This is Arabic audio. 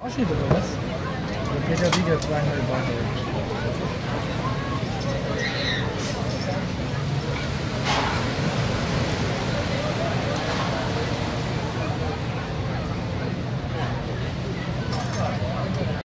Así de lo más. Lo que ella diga es baño de baño.